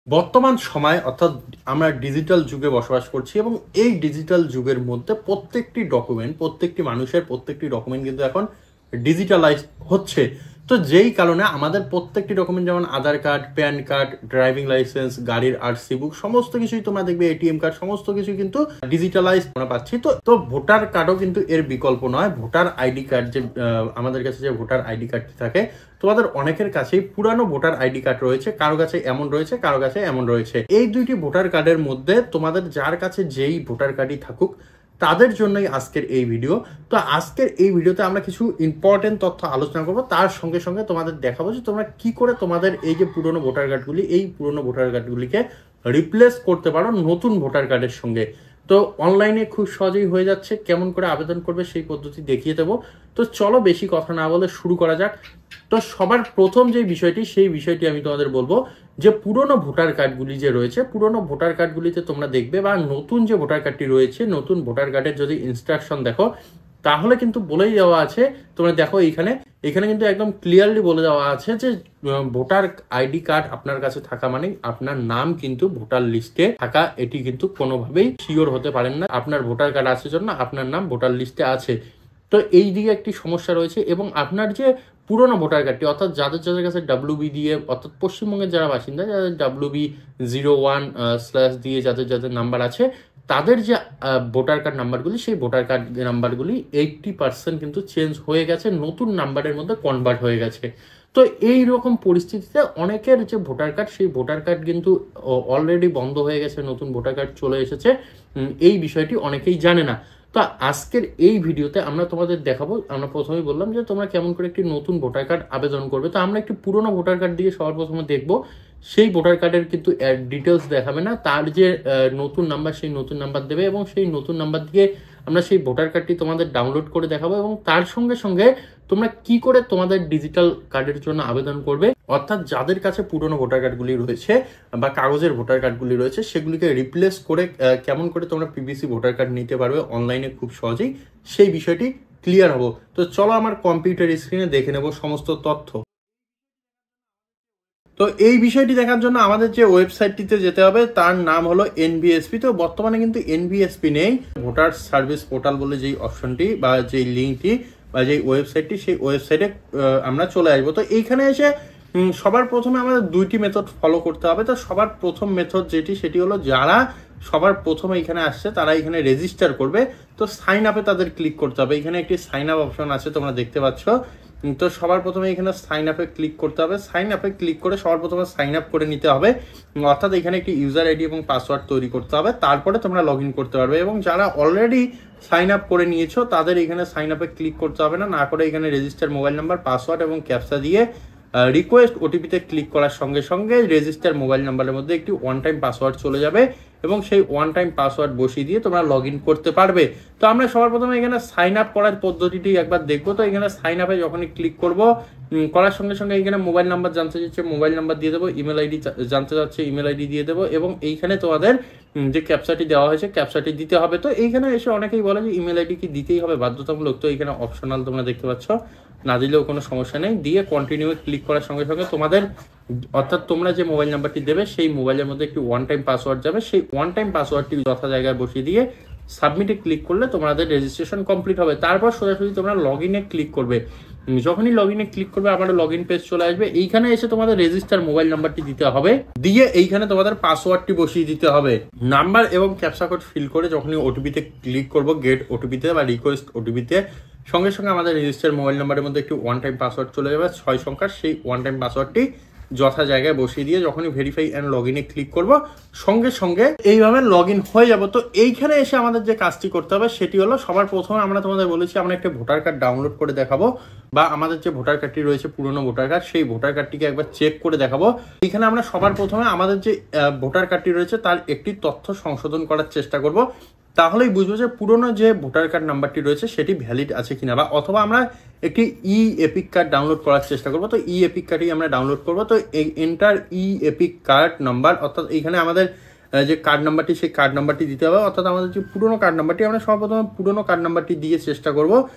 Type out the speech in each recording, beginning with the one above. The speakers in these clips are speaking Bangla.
বর্তমান সময় অর্থাৎ আমরা ডিজিটাল যুগে বসবাস করছি এবং এই ডিজিটাল যুগের মধ্যে প্রত্যেকটি মানুষের প্রত্যেকটি ডকুমেন্ট কিন্তু এখন ডিজিটালাইজ হচ্ছে। তো যেই কারণে আমাদের প্রত্যেকটি ডকুমেন্ট যেমন Aadhaar card, PAN card, driving licence, গাড়ির আরসি বুক, সমস্ত কিছুই তোমরা দেখবে, এটিএম কার্ড, সমস্ত কিছু কিন্তু ডিজিটালাইজ আমরা পাচ্ছি। তো ভোটার কার্ডও কিন্তু এর বিকল্প নয়। ভোটার আইডি কার্ড যে আমাদের কাছে যে ভোটার আইডি কার্ডটি থাকে, তোমাদের অনেকের কাছেই পুরানো ভোটার আইডি কার্ড রয়েছে, কারো কাছে এমন রয়েছে, কারো কাছে এমন রয়েছে। এই দুইটি ভোটার কার্ডের মধ্যে তোমাদের যার কাছে যেই ভোটার কার্ডই থাকুক তাদের জন্যই আজকের এই ভিডিও। তো আজকের এই ভিডিওতে আমরা কিছু ইম্পর্টেন্ট তথ্য আলোচনা করব, তার সঙ্গে সঙ্গে তোমাদের দেখাবো যে তোমরা কি করে তোমাদের এই যে পুরনো ভোটার কার্ডগুলি, এই পুরনো ভোটার কার্ডগুলিকে রিপ্লেস করতে পারো নতুন ভোটার কার্ডের সঙ্গে। তো অনলাইনে খুব সহজেই হয়ে যাচ্ছে, কেমন করে আবেদন করবে সেই পদ্ধতি দেখিয়ে দেবো। তো চলো বেশি কথা না বলে শুরু করা যাক। তো সবার প্রথম যে বিষয়টি, সেই বিষয়টি আমি তোমাদের বলবো যে পুরনো ভোটার কার্ডগুলি যে রয়েছে, পুরনো ভোটার কার্ডগুলিতে তোমরা দেখবে বা নতুন যে ভোটার কার্ডটি রয়েছে, নতুন ভোটার কার্ডের যদি ইনস্ট্রাকশন দেখো তাহলে কিন্তু বলেই দেওয়া আছে, তোমরা দেখো এখানে কিন্তু একদম ক্লিয়ারলি বলে দেওয়া আছে যে ভোটার আইডি কার্ড আপনার কাছে থাকা মানে আপনার নাম কিন্তু ভোটার লিস্টে থাকা, এটি কিন্তু কোনোভাবেই শিওর হতে পারেন না আপনার ভোটার কার্ড আছে জন্য আপনার নাম ভোটার লিস্টে আছে। তো এই দিকে একটি সমস্যা রয়েছে। এবং আপনার যে পুরনো ভোটার কার্ডটি, অর্থাৎ যাদের কাছে ডাব্লিউবি দিয়ে, অর্থাৎ পশ্চিমবঙ্গের যারা বাসিন্দা, যাদের ডাব্লিউবি 01/ দিয়ে যাদের নাম্বার আছে, তাদের যে ভোটার কার্ড নাম্বারগুলি, সেই ভোটার কার্ড নাম্বারগুলি 80% কিন্তু চেঞ্জ হয়ে গেছে, নতুন নাম্বারের মধ্যে কনভার্ট হয়ে গেছে। তো এই রকম পরিস্থিতিতে অনেকের যে ভোটার কার্ড, সেই ভোটার কার্ড কিন্তু অলরেডি বন্ধ হয়ে গেছে, নতুন ভোটার কার্ড চলে এসেছে। এই বিষয়টি অনেকেই জানে না। তো আজকের এই ভিডিওতে আমরা তোমাদের দেখাবো, আমরা প্রথমেই বললাম যে তোমরা কেমন করে একটি নতুন ভোটার কার্ড আবেদন করবে। তো আমরা একটি পুরোনো ভোটার কার্ড দিয়ে সবার প্রথমে দেখবো। সেই ভোটার কার্ডের কিন্তু ডিটেলস দেখাবে না, তার যে নতুন নাম্বার, সেই নতুন নাম্বার দেবে এবং সেই নতুন নাম্বার দিয়ে আমরা সেই ভোটার কার্ডটি তোমাদের ডাউনলোড করে দেখাবো। এবং তার সঙ্গে সঙ্গে তোমরা কি করে তোমাদের ডিজিটাল কার্ডের জন্য আবেদন করবে, অর্থাৎ যাদের কাছে পুরনো ভোটার কার্ডগুলি রয়েছে বা কাগজের ভোটার কার্ডগুলি রয়েছে, সেগুলিকে রিপ্লেস করে কেমন করে তোমরা পিভিসি ভোটার কার্ড নিতে পারবে অনলাইনে খুব সহজেই, সেই বিষয়টি ক্লিয়ার হবো। তো চলো আমার কম্পিউটার স্ক্রিনে দেখে নেব সমস্ত তথ্য। তো এই বিষয়টি দেখার জন্য আমাদের যে ওয়েবসাইটটিতে যেতে হবে তার নাম হলো এনভিএসপি। তো বর্তমানে কিন্তু এনভিএসপি নেই, ভোটার সার্ভিস পোর্টাল বলে যেই অপশনটি বা যেই লিঙ্কটি বা যেই ওয়েবসাইটটি, সেই ওয়েবসাইটে আমরা চলে আসবো। তো এইখানে এসে সবার প্রথমে আমাদের দুইটি মেথড ফলো করতে হবে। তো সবার প্রথম মেথড সেটি হলো, যারা সবার প্রথমে এখানে আসছে তারা এখানে রেজিস্টার করবে। তো সাইন আপে তাদের ক্লিক করতে হবে। এখানে একটি সাইন আপ অপশন আছে, তোমরা দেখতে পাচ্ছ। তো সবার প্রথমে এখানে সাইন আপে ক্লিক করতে হবে। সাইন আপে ক্লিক করে সবার প্রথমে সাইন আপ করে নিতে হবে, অর্থাৎ এখানে একটি ইউজার আইডি এবং পাসওয়ার্ড তৈরি করতে হবে, তারপরে তোমরা লগ ইন করতে পারবে। এবং যারা অলরেডি সাইন আপ করে নিয়েছো তাদের এখানে সাইন আপে ক্লিক করতে হবে না, না করে এখানে রেজিস্টার মোবাইল নাম্বার, পাসওয়ার্ড এবং ক্যাপচা দিয়ে রিকোয়েস্ট ওটিপিতে ক্লিক করার সঙ্গে সঙ্গে রেজিস্টার মোবাইল নাম্বারের মধ্যে একটি ওয়ান টাইম পাসওয়ার্ড চলে যাবে এবং সেই ওয়ান টাইম পাসওয়ার্ড বসিয়ে দিয়ে তোমরা লগ ইন করতে পারবে। তো আমরা সবার প্রথমে এখানে সাইন আপ করার পদ্ধতিটি একবার দেখবো। তো এখানে সাইন আপে যখনই ক্লিক করবো, করার সঙ্গে সঙ্গে এখানে মোবাইল নাম্বার জানতে চাচ্ছে, মোবাইল নাম্বার দিয়ে দেবো, ইমেল আইডি জানতে চাচ্ছে, ইমেল আইডি দিয়ে দেবো এবং এইখানে তোমাদের যে ক্যাপচাটি দেওয়া হয়েছে ক্যাপচাটি দিতে হবে। তো এইখানে এসে অনেকেই বলে যে ইমেল আইডি কি দিতেই হবে বাধ্যতামূলক, তো এখানে অপশনাল তোমরা দেখতে পাচ্ছ, না দিলেও কোনো সমস্যা নেই। দিয়ে কন্টিনিউ ক্লিক করার সঙ্গে সঙ্গে তোমাদের, অর্থাৎ তোমরা যে মোবাইল নাম্বারটি দেবে সেই মোবাইলের মধ্যে একটি ওয়ান টাইম পাসওয়ার্ড যাবে, সেই ওয়ান টাইম পাসওয়ার্ডটি যথা জায়গায় বসিয়ে দিয়ে সাবমিটে ক্লিক করলে তোমাদের রেজিস্ট্রেশন কমপ্লিট হবে। তারপর সোজাসুজি তোমরা লগ ইনে ক্লিক করবে। যখনই লগ ইনে ক্লিক করবে আবার লগ ইন পেজ চলে আসবে। এইখানে এসে তোমাদের রেজিস্টার মোবাইল নাম্বারটি দিতে হবে, দিয়ে এইখানে তোমাদের পাসওয়ার্ডটি বসিয়ে দিতে হবে। নাম্বার এবং ক্যাপচা কোড ফিল করে যখনই ওটিপিতে ক্লিক করবো, গেট ওটিপিতে বা রিকোয়েস্ট ওটিপিতে, সঙ্গে সঙ্গে আমাদের রেজিস্টার মোবাইল নাম্বারের মধ্যে একটি ওয়ান টাইম পাসওয়ার্ড চলে যাবে 6 সংখ্যার। সেই ওয়ান টাইম পাসওয়ার্ডটি যথা জায়গায় বসিয়ে দিয়ে যখনই ভেরিফাই অ্যান্ড লগ ইনে ক্লিক করবো, সঙ্গে সঙ্গে এইভাবে লগ ইন হয়ে যাবো। তো এইখানে এসে আমাদের যে কাজটি করতে হবে সেটি হলো, সবার প্রথমে আমরা তোমাদের বলেছি আমরা একটা ভোটার কার্ড ডাউনলোড করে দেখাবো, বা আমাদের যে ভোটার কার্ডটি রয়েছে পুরনো ভোটার কার্ড, সেই ভোটার কার্ডটিকে একবার চেক করে দেখাবো। এখানে আমরা সবার প্রথমে আমাদের যে ভোটার কার্ডটি রয়েছে তার একটি তথ্য সংশোধন করার চেষ্টা করব, তাহলেই বুঝবো যে পুরনো যে ভোটার কার্ড নাম্বারটি রয়েছে সেটি ভ্যালিড আছে কিনা। বা অথবা আমরা একটি ই এপিক কার্ড ডাউনলোড করার চেষ্টা করবো। তো ই এপিক কার্ডই আমরা ডাউনলোড করবো। তো এই enter E EPIC card number, অর্থাৎ এইখানে আমাদের যে কার্ড নাম্বারটি, সেই কার্ড নাম্বারটি দিতে হবে, অর্থাৎ আমাদের যে পুরনো কার্ড নাম্বারটি, আমরা সর্বপ্রথমে পুরনো কার্ড নাম্বারটি দিয়ে চেষ্টা করব। তো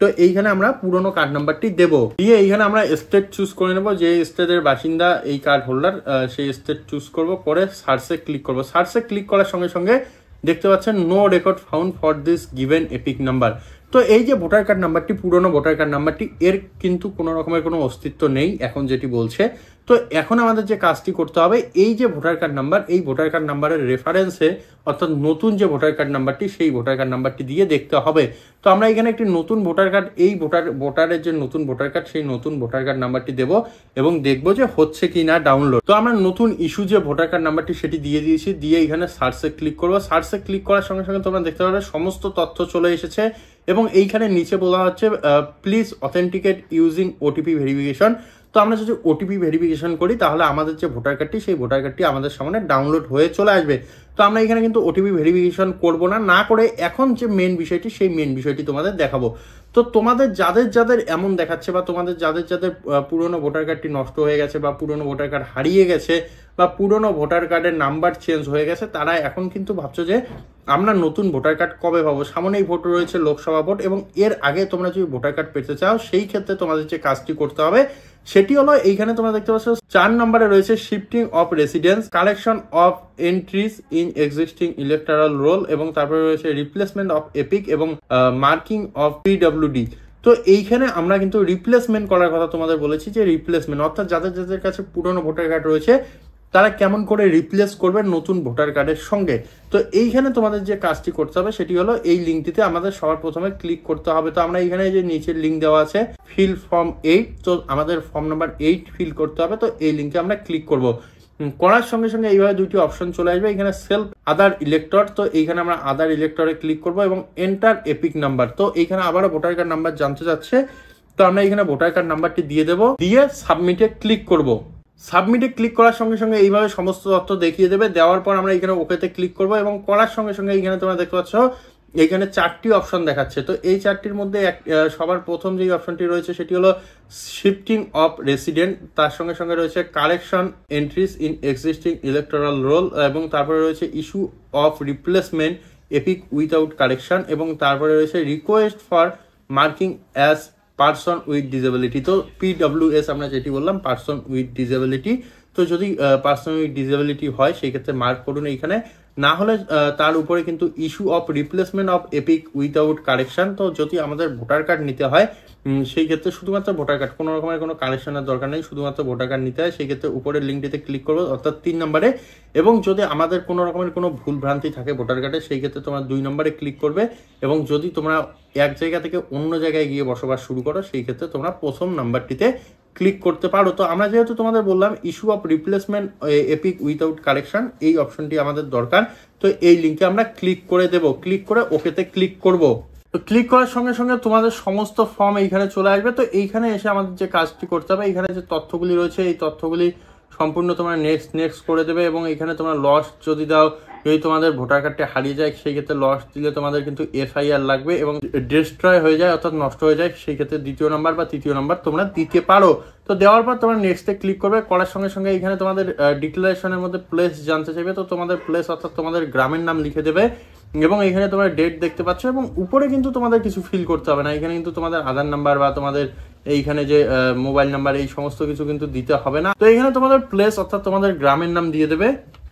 তো এইখানে আমরা পুরনো কার্ড নাম্বারটি দেবো, দিয়ে এইখানে আমরা স্টেট চুজ করে নেবো, যে স্টেটের বাসিন্দা এই কার্ড হোল্ডার সেই স্টেট চুজ করব, করে সার্চে ক্লিক করব। সার্চে ক্লিক করার সঙ্গে সঙ্গে দেখতে পাচ্ছেন no record found for this given EPIC number. তো এই যে ভোটার কার্ড নাম্বারটি, পুরনো ভোটার কার্ড নাম্বারটি, এর কিন্তু কোনো রকমের কোনো অস্তিত্ব নেই এখন যেটি বলছে। তো এখন আমাদের যে কাজটি করতে হবে, এই যে ভোটার কার্ড নাম্বার, এই ভোটার কার্ড নাম্বারের রেফারেন্সে অর্থাৎ নতুন যে ভোটার কার্ড নাম্বারটি, সেই ভোটার কার্ড নাম্বারটি দিয়ে দেখতে হবে। তো আমরা এখানে একটি নতুন ভোটার কার্ড, এই ভোটারের যে নতুন ভোটার কার্ড, সেই নতুন ভোটার কার্ড নাম্বারটি দেব এবং দেখবো যে হচ্ছে কি না ডাউনলোড। তো আমরা নতুন ইস্যু যে ভোটার কার্ড নাম্বারটি সেটি দিয়ে দিয়েছি, দিয়ে এখানে সার্চে ক্লিক করবো। সার্চে ক্লিক করার সঙ্গে সঙ্গে তোমরা দেখতে পাবে সমস্ত তথ্য চলে এসেছে এবং এইখানে নিচে বলা হচ্ছে please authenticate using OTP verification. তো আমরা যদি ওটিপি ভেরিফিকেশন করি তাহলে আমাদের যে ভোটার কার্ডটি, সেই ভোটার কার্ডটি আমাদের সামনে ডাউনলোড হয়ে চলে আসবে। তো আমরা এখানে কিন্তু ওটিপি ভেরিফিকেশন করব না করে এখন যে মেন বিষয়টি, সেই মেন বিষয়টি তোমাদের দেখাবো। তো তোমাদের যাদের এমন দেখাচ্ছে বা তোমাদের যাদের পুরনো ভোটার কার্ডটি নষ্ট হয়ে গেছে বা পুরনো ভোটার কার্ড হারিয়ে গেছে বা পুরনো ভোটার কার্ডের নাম্বার চেঞ্জ হয়ে গেছে, তারা এখন কিন্তু ভাবছো যে আমরা নতুন ভোটার কার্ড কবে পাবো। সামনেই ভোট রয়েছে, লোকসভা ভোট, এবং এর আগে তোমরা যদি ভোটার কার্ড পেতে চাও, সেই ক্ষেত্রে তোমাদের যে কাজটি করতে হবে সেটি হলো, এইখানে তোমরা দেখতে পাচ্ছ 4 নম্বরে রয়েছে shifting of residence, collection of entries in existing electoral roll, এবং তারপরে রয়েছে রিপ্লেসমেন্ট অফ এপিক এবং মার্কিং অফ পিডব্লিউডি। তো এইখানে আমরা কিন্তু রিপ্লেসমেন্ট করার কথা তোমাদের বলেছি, যে রিপ্লেসমেন্ট অর্থাৎ যাদের কাছে পুরনো ভোটার কার্ড রয়েছে তারা কেমন করে রিপ্লেস করবে নতুন ভোটার কার্ডের সঙ্গে। তো এইখানে তোমাদের যে কাজটি করতে হবে সেটি হলো, এই লিঙ্কটিতে আমাদের সবার প্রথমে ক্লিক করতে হবে। তো আমরা এখানে যে নিচের লিঙ্ক দেওয়া আছে ফিল ফর্ম 8, তো আমাদের ফর্ম নাম্বার 8 ফিল করতে হবে। তো এই লিঙ্কে আমরা ক্লিক করব। করার সঙ্গে সঙ্গে এইভাবে দুটি অপশন চলে আসবে, এখানে সেলফ আদার ইলেক্টর। তো এইখানে আমরা আদার ইলেক্টরে ক্লিক করব এবং এন্টার এপিক নাম্বার। তো এইখানে আবারও ভোটার কার্ড নাম্বার জানতে যাচ্ছে, তো আমরা এখানে ভোটার কার্ড নাম্বারটি দিয়ে দেবো, দিয়ে সাবমিটে ক্লিক করব। সাবমিটে ক্লিক করার সঙ্গে সঙ্গে এইভাবে সমস্ত তথ্য দেখিয়ে দেবে। দেওয়ার পর আমরা এখানে ওকেতে ক্লিক করব এবং করার সঙ্গে সঙ্গে এইখানে তোমরা দেখতে পাচ্ছ এইখানে 4টি অপশন দেখাচ্ছে। তো এই 4টির মধ্যে সবার প্রথম যে অপশনটি রয়েছে সেটি হলো শিফটিং অফ রেসিডেন্ট, তার সঙ্গে সঙ্গে রয়েছে collection entries in existing electoral roll, এবং তারপরে রয়েছে issue of replacement EPIC without correction, এবং তারপরে রয়েছে request for marking as person with disability. তো PWS আমরা যেটি বললাম, পার্সন উইথ ডিসেবিলিটি। তো যদি পার্সন উইথ ডিসেবিলিটি হয় সেই ক্ষেত্রে মার্ক করুন এইখানে, না হলে তার উপরে কিন্তু issue of replacement of EPIC without correction. তো যদি আমাদের ভোটার কার্ড নিতে হয় সেই ক্ষেত্রে শুধুমাত্র ভোটার কার্ড, কোনো রকমের কোনো কারেকশনের দরকার নেই, শুধুমাত্র ভোটার কার্ড নিতে হয়। সেই ক্ষেত্রে উপরের লিঙ্কটিতে ক্লিক করবো, অর্থাৎ 3 নম্বরে। এবং যদি আমাদের কোনো রকমের কোনো ভুল ভ্রান্তি থাকে ভোটার কার্ডে, সেই ক্ষেত্রে তোমরা 2 নম্বরে ক্লিক করবে। এবং যদি তোমরা এক জায়গা থেকে অন্য জায়গায় গিয়ে বসবাস শুরু করো, সেই ক্ষেত্রে তোমরা প্রথম নাম্বারটিতে ক্লিক করতে পারো। তো আমরা যেহেতু তোমাদের বললাম issue of replacement EPIC without correction, এই অপশনটি আমাদের দরকার। তো এই লিঙ্কে আমরা ক্লিক করে দেব, ক্লিক করে ওকেতে ক্লিক করব। তো ক্লিক করার সঙ্গে সঙ্গে তোমাদের সমস্ত ফর্ম এইখানে চলে আসবে। তো এইখানে এসে আমাদের যে কাজটি করতে হবে, এইখানে যে তথ্যগুলি রয়েছে এই তথ্যগুলি সম্পূর্ণ তোমরা নেক্সট করে দেবে। এবং এখানে তোমরা লস যদি দাও, যদি তোমাদের ভোটার কার্ডটা হারিয়ে যায় সেই ক্ষেত্রে লস দিলে তোমাদের কিন্তু FIR লাগবে, এবং ডিস্ট্রয় হয়ে যায় অর্থাৎ নষ্ট হয়ে যায় সেই ক্ষেত্রে 2য় নাম্বার বা 3য় নাম্বার তোমরা দিতে পারো। তো দেওয়ার পর তোমরা নেক্সটে ক্লিক করবে। করার সঙ্গে সঙ্গে এখানে তোমাদের ডিক্লারেশনের মধ্যে প্লেস জানতে চাইবে। তো তোমাদের প্লেস অর্থাৎ তোমাদের গ্রামের নাম লিখে দেবে, এবং এখানে তোমরা ডেট দেখতে পাচ্ছ। এবং উপরে কিন্তু তোমাদের কিছু ফিল করতে হবে না, এখানে কিন্তু তোমাদের আধার নাম্বার বা তোমাদের এইখানে যে মোবাইল নাম্বার এই সমস্ত কিছু কিন্তু দিতে হবে না। তো এখানে তোমাদের প্লেস অর্থাৎ তোমাদের গ্রামের নাম দিয়ে দেবে।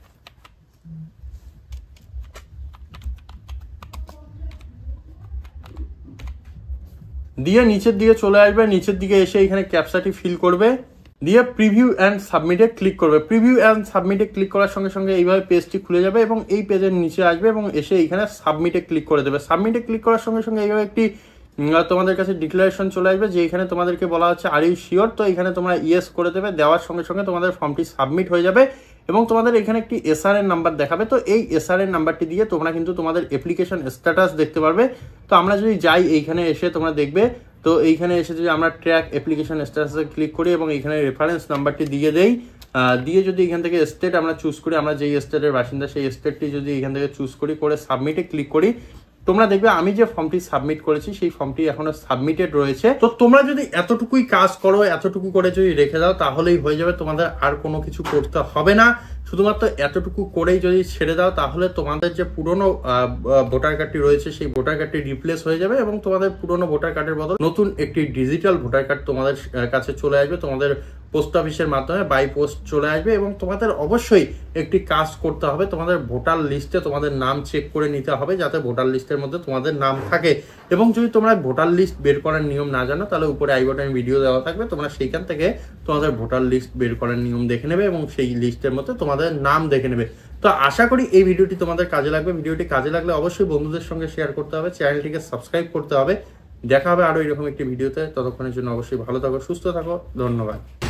দিয়ে নিচের দিকে চলে আসবে, নিচের দিকে এসে এখানে ক্যাপচাটি ফিল করবে, দিয়ে প্রিভিউ অ্যান্ড সাবমিটে ক্লিক করবে। প্রিভিউ অ্যান্ড সাবমিটে ক্লিক করার সঙ্গে সঙ্গে এইভাবে পেজটি খুলে যাবে এবং এই পেজের নিচে আসবে এবং এসে এখানে সাবমিটে ক্লিক করে দেবে। সাবমিটে ক্লিক করার সঙ্গে সঙ্গে এইভাবে একটি তোমাদের কাছে ডিক্লারেশন চলে আসবে, যে এখানে তোমাদেরকে বলা হচ্ছে আর ইউ শিওর। তো এখানে তোমরা ইয়েস করে দেবে। দেওয়ার সঙ্গে সঙ্গে তোমাদের ফর্মটি সাবমিট হয়ে যাবে এবং তোমাদের এখানে একটি SRN নাম্বার দেখাবে। তো এই SRN নাম্বারটি দিয়ে তোমরা কিন্তু তোমাদের অ্যাপ্লিকেশন স্ট্যাটাস দেখতে পারবে। তো আমরা যদি যাই এইখানে এসে তোমরা দেখবে, তো এইখানে এসে যদি আমরা ট্র্যাক অ্যাপ্লিকেশন স্ট্যাটাসে ক্লিক করি এবং এইখানে রেফারেন্স নাম্বারটি দিয়ে দেই, দিয়ে যদি এখান থেকে স্টেট আমরা চুজ করি, আমরা যেই স্টেটের বাসিন্দা সেই স্টেটটি যদি এখান থেকে চুজ করি, করে সাবমিটে ক্লিক করি, তোমরা দেখবে আমি যে ফর্মটি সাবমিট করেছি সেই ফর্মটি এখনো সাবমিটেড রয়েছে। তো তোমরা যদি এতটুকুই কাজ করো, এতটুকু করে যদি রেখে দাও, তাহলেই হয়ে যাবে, তোমাদের আর কোনো কিছু করতে হবে না। শুধুমাত্র এতটুকু করেই যদি ছেড়ে দাও তাহলে তোমাদের যে পুরনো ভোটার কার্ডটি রয়েছে সেই ভোটার কার্ডটি রিপ্লেস হয়ে যাবে এবং তোমাদের পুরনো ভোটার কার্ডের বদল নতুন একটি ডিজিটাল ভোটার কার্ড তোমাদের কাছে চলে আসবে, তোমাদের পোস্ট অফিসের মাধ্যমে বাই পোস্ট চলে আসবে। এবং তোমাদের অবশ্যই একটি কাজ করতে হবে, তোমাদের ভোটার লিস্টে তোমাদের নাম চেক করে নিতে হবে যাতে ভোটার লিস্টের মধ্যে তোমাদের নাম থাকে। এবং যদি তোমরা ভোটার লিস্ট বের করার নিয়ম না জানো তাহলে উপরে আই বাটনে ভিডিও দেওয়া থাকবে, তোমরা সেইখান থেকে তোমাদের ভোটার লিস্ট বের করার নিয়ম দেখে নেবে এবং সেই লিস্টের মধ্যে তোমাদের নাম দেখে নেবে। তো আশা করি এই ভিডিওটি তোমাদের কাজে লাগবে। ভিডিওটি কাজে লাগলে অবশ্যই বন্ধুদের সঙ্গে শেয়ার করতে হবে, চ্যানেলটিকে সাবস্ক্রাইব করতে হবে। দেখা হবে আরো এরকম একটি ভিডিওতে, ততক্ষণের জন্য অবশ্যই ভালো থাকো, সুস্থ থাকো, ধন্যবাদ।